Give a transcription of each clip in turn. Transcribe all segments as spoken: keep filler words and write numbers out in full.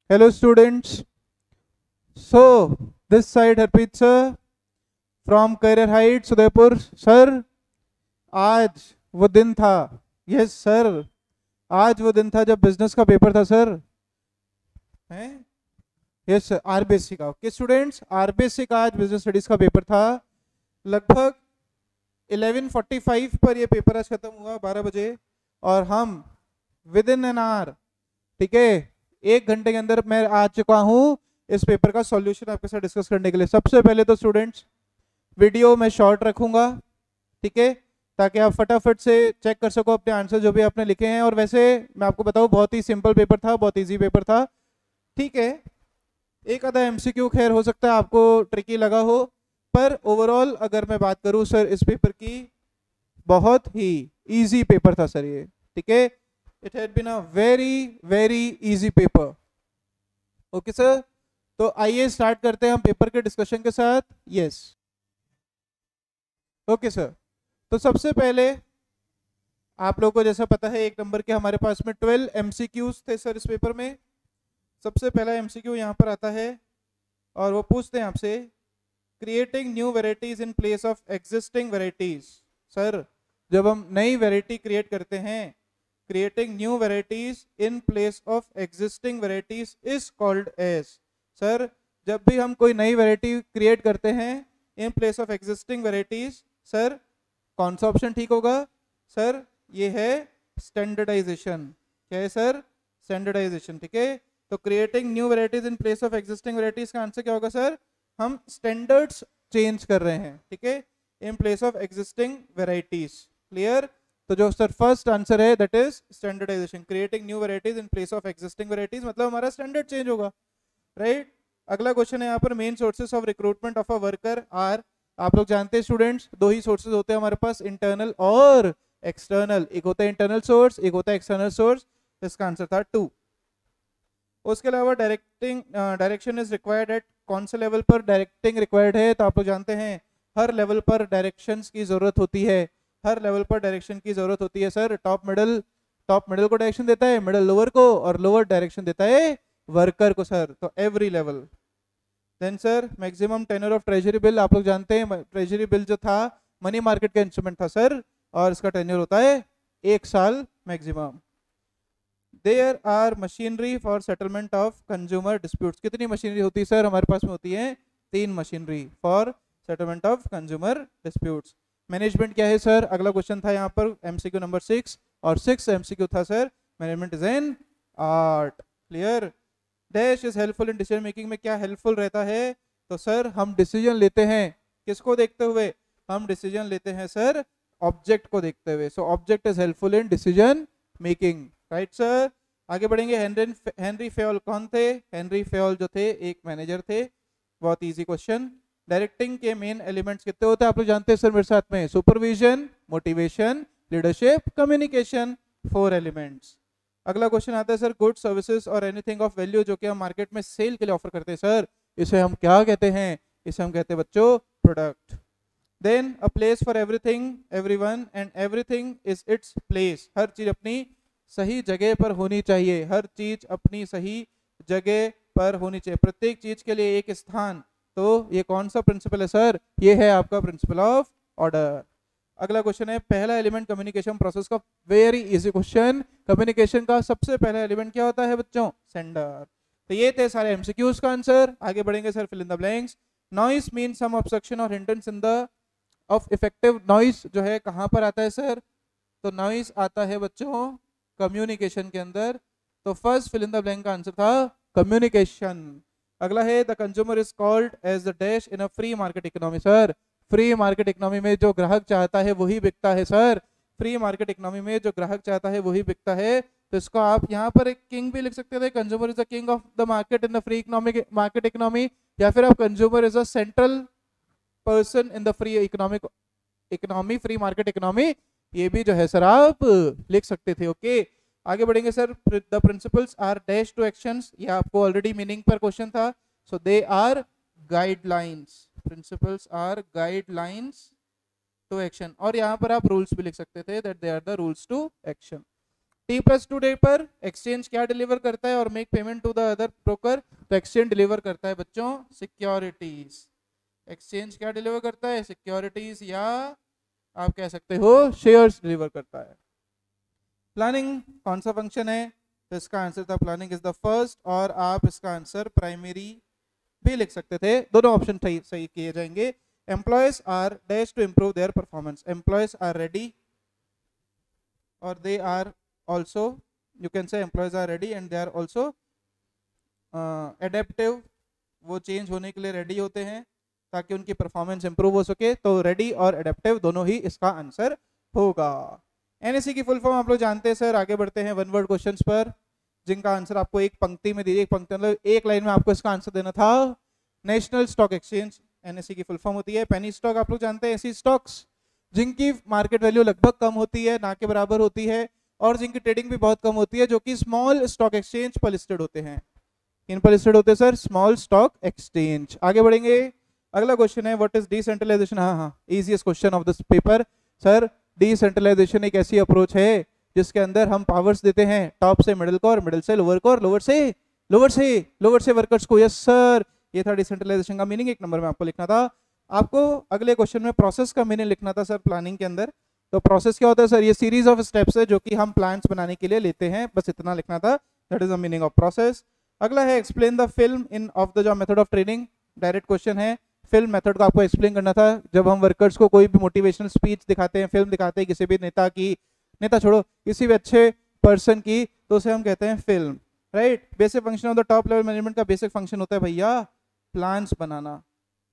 Hello students. So this side Harpreet sir from Career Heights Udaipur sir. आज वो दिन था. Yes sir. आज वो दिन था जब बिजनेस का पेपर था सर. हैं? Yes sir. आरबीएससी का. ओके स्टूडेंट्स, आरबीएससी का आज बिजनेस स्टडीज का पेपर था. लगभग इलेवन फोर्टी फाइव पर ये पेपर आज खत्म हुआ, बारह बजे. और हम विद इन एन आवर, ठीक है, एक घंटे के अंदर मैं आ चुका हूं इस पेपर का सॉल्यूशन आपके साथ डिस्कस करने के लिए. सबसे पहले तो स्टूडेंट्स वीडियो मैं शॉर्ट रखूंगा, ठीक है, ताकि आप फटाफट से चेक कर सको अपने आंसर जो भी आपने लिखे हैं. और वैसे मैं आपको बताऊं, बहुत ही सिंपल पेपर था, बहुत इजी पेपर था, ठीक है. एक आधा एमसीक्यू खैर हो सकता है आपको ट्रिकी लगा हो, पर ओवरऑल अगर मैं बात करूं सर इस पेपर की, बहुत ही इजी पेपर था सर ये, ठीक है. It had been a very very easy paper. Okay sir, तो आइए स्टार्ट करते हैं हम पेपर के डिस्कशन के साथ. Yes okay sir. तो सबसे पहले आप लोगों को जैसा पता है, एक नंबर के हमारे पास में ट्वेल्व एमसीक्यूज थे सर इस पेपर में. सबसे पहला एमसीक्यू यहाँ पर आता है और वो पूछते हैं आपसे, creating new varieties in place of existing varieties. Sir जब हम नई वेराइटी क्रिएट करते हैं, creating new varieties in place of existing varieties is called as. Sir जब भी हम कोई नई वेराइटी क्रिएट करते हैं in place of existing varieties, sir कौन सा ऑप्शन ठीक होगा? सर ये है स्टैंडर्डाइजेशन. क्या है सर? स्टैंडर्डाइजेशन, ठीक है. तो creating new varieties in place of existing varieties का आंसर क्या होगा सर? हम स्टैंडर्ड्स चेंज कर रहे हैं, ठीक है, in place of existing varieties. Clear? तो जो सर फर्स्ट आंसर है that is standardization. Creating new varieties in place of existing varieties मतलब हमारा स्टैंडर्ड चेंज होगा, राइट. अगला क्वेश्चन है यहाँ पर, main sources of recruitment of a worker are. आप लोग जानते हैं स्टूडेंट्स, दो ही सोर्सेज होते हैं हमारे पास, इंटरनल और एक्सटर्नल. एक होता है इंटरनल सोर्स, एक होता है एक्सटर्नल सोर्स. इसका आंसर था टू. उसके अलावा directing direction is required at. कौन से लेवल पर डायरेक्टिंग रिक्वायर्ड है? तो आप लोग जानते हैं हर लेवल पर डायरेक्शंस की जरूरत होती है. हर लेवल पर डायरेक्शन की जरूरत होती है sir. Top middle, top middle को डायरेक्शन देता है, मिडल लोअर को, और लोअर डायरेक्शन देता है वर्कर को सर. तो every level. Then sir maximum tenure of treasury bill. आप लोग जानते हैं ट्रेजरी बिल जो था मनी मार्केट का इंस्ट्रूमेंट था सर, और इसका टेन्योर होता है एक साल maximum. There are machinery for settlement of consumer disputes. कितनी मशीनरी होती है सर? हमारे पास में होती है तीन machinery for settlement of consumer disputes. Management क्या है सर? अगला क्वेश्चन था यहाँ पर एमसीक्यू नंबर सिक्स, और सिक्स एमसीक्यू था sir, management is an art. Clear? Dash is helpful in decision making में क्या हेल्पफुल रहता है? तो सर हम डिसीजन लेते हैं किसको देखते हुए? हम डिसीजन लेते हैं सर ऑब्जेक्ट को देखते हुए. So object is helpful in decision making, right sir. आगे बढ़ेंगे. हेनरी हेनरी फेयोल कौन थे? हेनरी फेयोल जो थे एक मैनेजर थे. बहुत इजी क्वेश्चन. डायरेक्टिंग के मेन एलिमेंट्स कितने होते हैं आप लोग जानते हैं सर मेरे साथ में? Supervision, motivation, leadership, communication. Four elements. अगला क्वेश्चन आता है सर, गुड सर्विसेज और एनीथिंग ऑफ वैल्यू जो कि हम मार्केट में सेल के लिए ऑफर करते हैं सर, इसे हम क्या कहते हैं? इसे हम कहते हैं बच्चों product. Then a place for everything, everyone and everything is its place. हर चीज अपनी सही जगह पर होनी चाहिए. हर चीज अपनी सही जगह पर होनी चाहिए. प्रत्येक चीज के लिए एक स्थान. तो ये कौन सा प्रिंसिपल है सर? ये है आपका प्रिंसिपल ऑफ ऑर्डर. अगला क्वेश्चन है, पहला एलिमेंट कम्युनिकेशन प्रोसेस का. Very easy question. कम्युनिकेशन का सबसे पहला एलिमेंट क्या होता है बच्चों? सेंडर. तो ये थे सारे एमसीक्यूज का आंसर. आगे बढ़ेंगे sir, fill in the blanks. Noise mean some obstruction और hindrance in the of effective. Noise जो है कहां पर आता है सर? तो नॉइस आता है बच्चों कम्युनिकेशन के अंदर. तो first fill in the blank का आंसर था कम्युनिकेशन. अगला है, the consumer is called as the dash in a free market economy. Sir free market economy में जो ग्राहक चाहता है वही बिकता है सर. फ्री मार्केट इकोनॉमी में जो ग्राहक चाहता है वही बिकता है. तो इसको आप यहाँ पर एक किंग भी लिख सकते थे. Consumer is the king of the market in the free economic market economy. या फिर आप consumer is a central person in the free economic economy, free market economy. ये भी जो है सर आप लिख सकते थे. Okay okay? आगे बढ़ेंगे sir. The principles are dash to actions. ये आपको ऑलरेडी मीनिंग पर क्वेश्चन था. So they are guidelines. Principles are guidelines to action. और यहाँ पर आप रूल्स भी लिख सकते थे, that they are the rules to action. T plus two day पर एक्सचेंज क्या डिलीवर करता है और make payment to the other broker, तो एक्सचेंज डिलीवर करता है बच्चों सिक्योरिटीज। एक्सचेंज क्या डिलीवर करता है, सिक्योरिटीज या आप कह सकते हो शेयर्स डिलीवर करता है। प्लानिंग कौन सा फंक्शन है, तो इसका आंसर था प्लानिंग इज द फर्स्ट, और आप इसका आंसर प्राइमरी भी लिख सकते थे, दोनों ऑप्शन सही किए जाएंगे। Employees are dash to improve their performance, employees are ready और they are also you can say employees are ready and they are also uh, adaptive, वो चेंज होने के लिए रेडी होते हैं ताकि उनकी परफॉर्मेंस इंप्रूव हो सके, तो रेडी और एडेप्टिव दोनों ही इसका आंसर होगा। एनएससी की फुल फॉर्म आप लोग जानते हैं सर। आगे बढ़ते हैं वन वर्ड क्वेश्चंस पर जिनका आंसर आपको एक पंक्ति में दी, एक पंक्ति मतलब एक लाइन में आपको इसका आंसर देना था। नेशनल स्टॉक एक्सचेंज एनएससी की फुल फॉर्म होती है। पेनी स्टॉक आप लोग जानते हैं, ऐसी स्टॉक्स जिनकी मार्केट वैल्यू लगभग कम होती है, ना के बराबर होती है, और जिनकी ट्रेडिंग भी बहुत कम होती है, जो कि स्मॉल स्टॉक एक्सचेंज पर लिस्टेड होते हैं। किन पर लिस्टेड होते हैं सर, स्मॉल स्टॉक एक्सचेंज। आगे बढ़ेंगे, अगला क्वेश्चन है व्हाट इज डिसेंट्रलाइजेशन। हाँ हाँ easiest question of this paper sir. Decentralisation एक ऐसी अप्रोच है जिसके अंदर हम पावर्स देते हैं टॉप से मिडिल को और मिडिल से लोअर को और लोअर से लोअर से लोअर से वर्कर्स को। यस सर, ये था डिसेंट्रलाइजेशन का मीनिंग। एक नंबर में आपको लिखना था। आपको अगले क्वेश्चन में प्रोसेस का मीनिंग लिखना था सर प्लानिंग के अंदर। तो प्रोसेस क्या होता है सर, ये सीरीज ऑफ स्टेप्स है जो कि हम प्लान्स बनाने के लिए लेते हैं, बस इतना लिखना था, that is the meaning of process. अगला है explain the film in of the job method of training. Direct question है, फिल्म मेथड को आपको एक्सप्लेन करना था। जब हम वर्कर्स को कोई भी मोटिवेशनल स्पीच दिखाते हैं, फिल्म दिखाते हैं किसी भी नेता की, नेता छोड़ो किसी भी अच्छे पर्सन की, तो उसे हम कहते हैं film, right. Basic function of the top level management का बेसिक फंक्शन होता है भैया प्लान्स बनाना,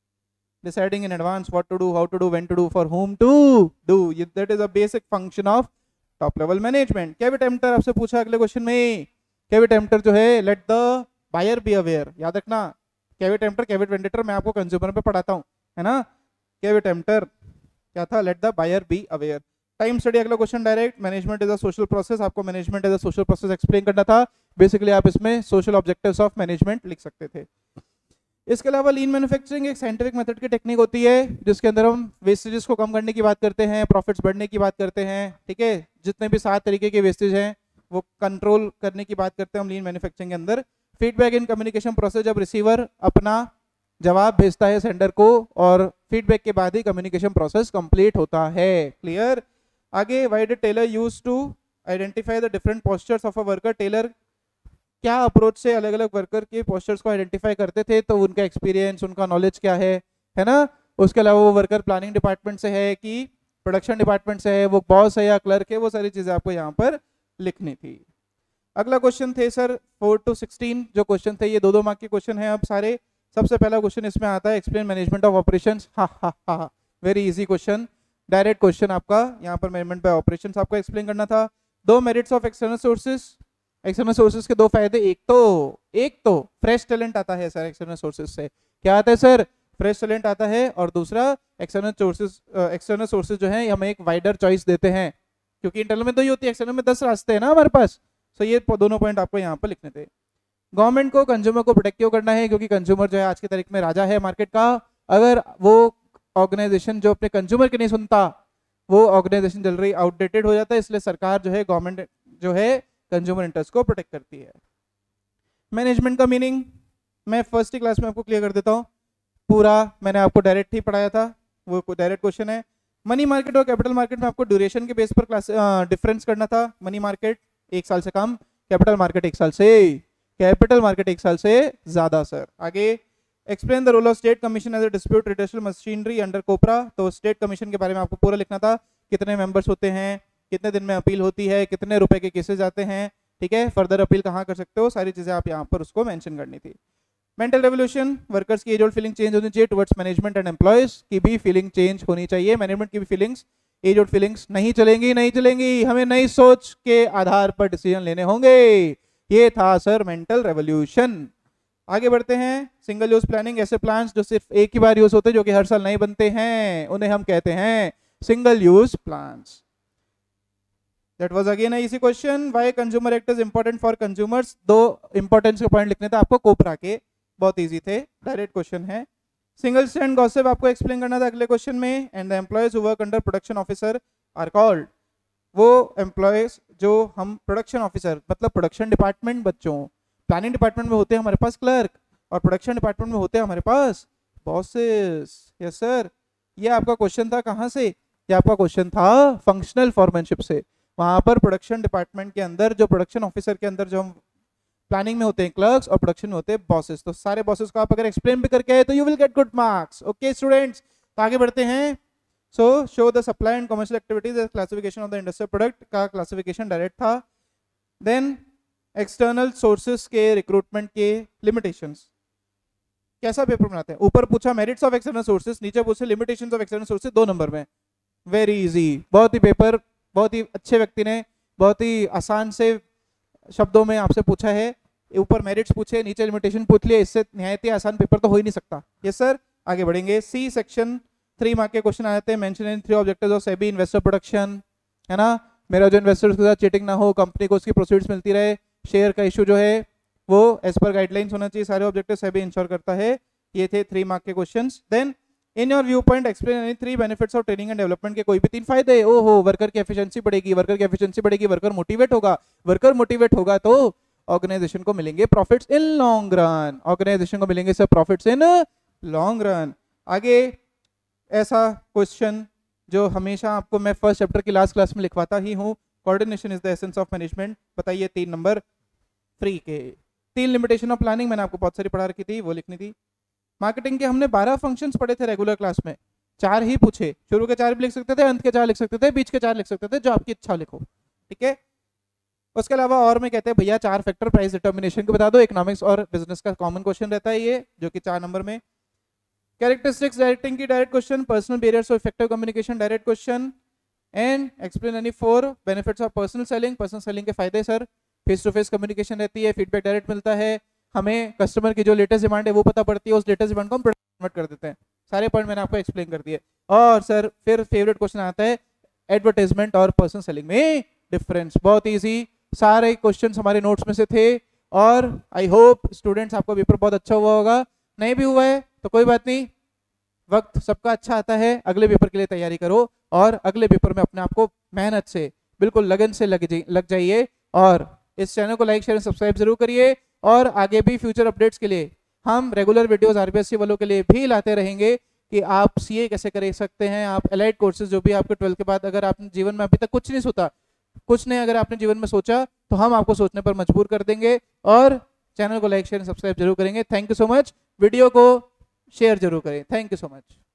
deciding in advance what to do, how to do, when to do, for whom to do, that is a basic function of top level management। Caveat emptor आपसे पूछा अगले question में। Cavity emptor जो है let the buyer be aware, याद रखना। Cavity emptor cavity वेंडेटर मैं आपको कंज्यूमर पे पढ़ाता हूँ, है ना। कैविट एम्प्टर क्या था, let the buyer be aware। Time study अगला question direct. Management is a social process, आपको management is a social process explain करना था। बेसिकली आप इसमें सोशल ऑब्जेक्टिव्स ऑफ मैनेजमेंट लिख सकते थे। इसके अलावा लीन मैन्युफैक्चरिंग एक साइंटिफिक मेथड की टेक्निक होती है जिसके अंदर हम वेस्टेजेस को कम करने की बात करते हैं, प्रॉफिट्स बढ़ने की बात करते हैं, ठीक है। जितने भी सात तरीके के वेस्टेज हैं वो कंट्रोल करने की बात करते हैं हम लीन मैन्युफैक्चरिंग के अंदर। फीडबैक इन कम्युनिकेशन प्रोसेस, जब रिसीवर अपना जवाब भेजता है सेंडर को और फीडबैक के बाद ही कम्युनिकेशन प्रोसेस कंप्लीट होता है। क्लियर। आगे, why did Taylor use to identify the different postures of a worker. Taylor क्या अप्रोच से अलग अलग वर्कर के पोस्चर्स को आइडेंटिफाई करते थे, तो उनका एक्सपीरियंस, उनका नॉलेज क्या है, है ना। उसके अलावा वो वर्कर प्लानिंग डिपार्टमेंट से है कि प्रोडक्शन डिपार्टमेंट से है, वो बॉस है या क्लर्क है, वो सारी चीजें आपको यहाँ पर लिखनी थी। अगला क्वेश्चन थे सर फोर टू सिक्सटीन जो क्वेश्चन थे, ये दो दो मार्क के क्वेश्चन है अब सारे। सबसे पहला क्वेश्चन इसमें आता है एक्सप्लेन मैनेजमेंट ऑफ ऑपरेशंस। हा हा हा very easy question, direct question आपका। यहाँ पर मैनेजमेंट बाय ऑपरेशंस आपको एक्सप्लेन करना था। दो merits of external sources, external sources के दो फायदे, एक तो एक तो फ्रेश टैलेंट आता है सर एक्सटर्नल सोर्सेज से। क्या आता है सर, फ्रेश टैलेंट आता है। और दूसरा एक्सटर्नल सोर्सेज, एक्सटर्नल सोर्सेज जो है हमें एक वाइडर चॉइस देते हैं, क्योंकि इंटरनल में दो ही होती है, एक्सटर्नल में दस रास्ते हैं ना हमारे पास। सो ये दोनों पॉइंट आपको यहाँ पर लिखने थे। गवर्नमेंट को कंज्यूमर को प्रोटेक्ट क्यों करना है, क्योंकि कंज्यूमर जो है आज की तारीख में राजा है मार्केट का। अगर वो ऑर्गेनाइजेशन जो अपने कंज्यूमर की नहीं सुनता, वो ऑर्गेनाइजेशन जल्दी आउटडेटेड हो जाता है। इसलिए सरकार जो है, गवर्नमेंट जो है कंज्यूमर इंटरेस्ट को प्रोटेक्ट करती है। मैनेजमेंट का मीनिंग मैं फर्स्ट ही क्लास में आपको क्लियर कर देता हूँ, पूरा मैंने आपको डायरेक्ट ही पढ़ाया था, वो डायरेक्ट क्वेश्चन है। मनी मार्केट और कैपिटल मार्केट में आपको ड्यूरेशन के बेस पर क्लास डिफरेंस करना था। मनी मार्केट एक साल से कम, कैपिटल मार्केट एक साल से, कैपिटल मार्केट एक साल से ज्यादा सर। आगे, explain the role of state commission as a dispute redressal machinery under COPRA. तो स्टेट कमीशन के बारे में आपको पूरा लिखना था, कितने मेंबर्स होते हैं, कितने दिन में अपील होती है, कितने रुपए के केसेस आते हैं, ठीक है, फर्दर अपील कहाँ कर सकते हो, सारी चीजें आप यहाँ पर उसको मेंशन करनी थी। मेंटल रेवोल्यूशन, वर्कर्स की एज ओल्ड फीलिंग चेंज होनी चाहिए टुवर्ड्स मैनेजमेंट एंड एम्प्लॉयज की भी फीलिंग चेंज होनी चाहिए। मैनेजमेंट की भी फीलिंग्स, एज ओल्ड फीलिंग्स नहीं चलेंगी, नहीं चलेंगी, हमें नई सोच के आधार पर डिसीजन लेने होंगे। ये था सर मेंटल रेवोल्यूशन। आगे बढ़ते हैं, सिंगल यूज प्लानिंग, ऐसे प्लान्स जो सिर्फ एक ही बार यूज होते हैं, जो कि हर साल नहीं बनते हैं, उन्हें हम कहते हैं single use plans. That was again a easy question. Why consumer act is important for consumers? दो इंपॉर्टेंस के पॉइंट लिखने थे आपको कोपरा के, बहुत इजी थे, डायरेक्ट क्वेश्चन है। सिंगल स्टैंड गॉसिप आपको एक्सप्लेन करना था अगले क्वेश्चन में। And the employees who work under production officer are called, वो एम्प्लॉयज जो हम प्रोडक्शन ऑफिसर मतलब प्रोडक्शन डिपार्टमेंट बच्चों, प्लानिंग डिपार्टमेंट में होते हैं हमारे पास क्लर्क, और प्रोडक्शन डिपार्टमेंट में होते हैं हमारे पास बॉसेस। यस सर, ये आपका क्वेश्चन था कहाँ से? ये आपका क्वेश्चन था फंक्शनल फॉरमैनशिप से। वहां पर प्रोडक्शन डिपार्टमेंट के अंदर जो प्रोडक्शन ऑफिसर के अंदर जो हम प्लानिंग में होते हैं क्लर्क्स और प्रोडक्शन में होते हैं बॉसेस, तो सारे बॉसेस को आप अगर एक्सप्लेन भी करके आए तो you will get good marks. Okay students, तो आगे बढ़ते हैं। So show the supply and commercial activities as classification of the industrial product का क्लासिफिकेशन डायरेक्ट था। देन एक्सटर्नल सोर्सेस के रिक्रूटमेंट के लिमिटेशंस, कैसा पेपर बनाते हैं? ऊपर पूछा मेरिट्स ऑफ एक्सटर्नल सोर्सेस, नीचे पूछे लिमिटेशंस ऑफ एक्सटर्नल सोर्सेस, दो नंबर में। वेरी इजी, बहुत ही पेपर बहुत ही अच्छे व्यक्ति ने बहुत ही आसान से शब्दों में आपसे पूछा है। ऊपर मेरिट्स पूछे, नीचे लिमिटेशन पूछ लिए, इससे निहायत ही आसान पेपर तो हो ही नहीं सकता। यस सर, आगे बढ़ेंगे। सी सेक्शन थ्री मार्क के क्वेश्चन आते हैं। Mention in three objectives of SEBI investor production, है ना, मेरा जो इन्वेस्टर्स के साथ चीटिंग ना हो, कंपनी को उसकी प्रोसीड्स मिलती रहे, शेयर का इशू जो है वो एज पर गाइडलाइंस होना चाहिए, सारे ऑब्जेक्टिव सेबी इंश्योर करता है। ये थे थ्री मार्क के questions. Then in your view point explain any three benefits of training and development के कोई भी तीन फायदे। ओहो, वर्कर की एफिशिएंसी बढ़ेगी, वर्कर की एफिशिएंसी बढ़ेगी, वर्कर मोटिवेट होगा, वर्कर मोटिवेट होगा तो ऑर्गेनाइजेशन को मिलेंगे profits in long run, organisation को मिलेंगे sir profits in long run. आगे ऐसा क्वेश्चन जो हमेशा आपको मैं फर्स्ट चैप्टर की लास्ट क्लास में लिखवाता ही हूँ, coordination is the essence of management. बताइए तीन नंबर फ्री के। तीन लिमिटेशन ऑफ प्लानिंग मैंने आपको बहुत सारी पढ़ा रखी थी, वो लिखनी थी। मार्केटिंग के हमने बारह फंक्शंस पढ़े थे रेगुलर क्लास में, चार ही पूछे, शुरू के चार भी लिख सकते थे, अंत के चार लिख सकते थे, बीच के चार लिख सकते थे, जो आपकी इच्छा लिखो, ठीक है। उसके अलावा और में कहते हैं भैया चार फैक्टर प्राइस डिटर्मिनेशन के बता दो, इकोनॉमिक्स और बिजनेस का कॉमन क्वेश्चन रहता है ये, जो कि चार नंबर में। कैरेक्टरिस्टिक्स डायरेक्टिंग की direct question, personal barriers of effective communication direct question, and explain any four benefits of personal selling. Personal selling के फायदे sir, face to face communication रहती है, फीडबैक डायरेक्ट मिलता है, हमें कस्टमर की जो लेटेस्ट डिमांड है वो पता पड़ती है, उस लेटेस्ट डिमांड को हम प्रोडक्ट कन्वर्ट कर देते हैं। सारे पॉइंट मैंने आपको एक्सप्लेन कर दिए। और सर फिर फेवरेट क्वेश्चन आता है एडवर्टाइजमेंट और पर्सनल सेलिंग में डिफरेंस। बहुत इजी, सारे क्वेश्चंस हमारे नोट्स में से थे, और आई होप स्टूडेंट्स आपका पेपर बहुत अच्छा हुआ होगा। नहीं भी हुआ है तो कोई बात नहीं, वक्त सबका अच्छा आता है, अगले पेपर के लिए तैयारी करो, और अगले पेपर में अपने आप को मेहनत से बिल्कुल लगन से लग लग जाइए। और इस चैनल को लाइक शेयर सब्सक्राइब जरूर करिए, और आगे भी फ्यूचर अपडेट्स के लिए हम रेगुलर वीडियोस आरबीएससी वालों के लिए भी लाते रहेंगे कि आप सीए कैसे कर सकते हैं, आप एलाइड कोर्सेज जो भी आपके ट्वेल्थ के बाद अगर आपने जीवन में अभी तक कुछ नहीं सोचा, कुछ नहीं अगर आपने जीवन में सोचा, तो हम आपको सोचने पर मजबूर कर देंगे। और चैनल को लाइक शेयर सब्सक्राइब जरूर करेंगे। Thank you so much. Video को शेयर जरूर करें। Thank you so much.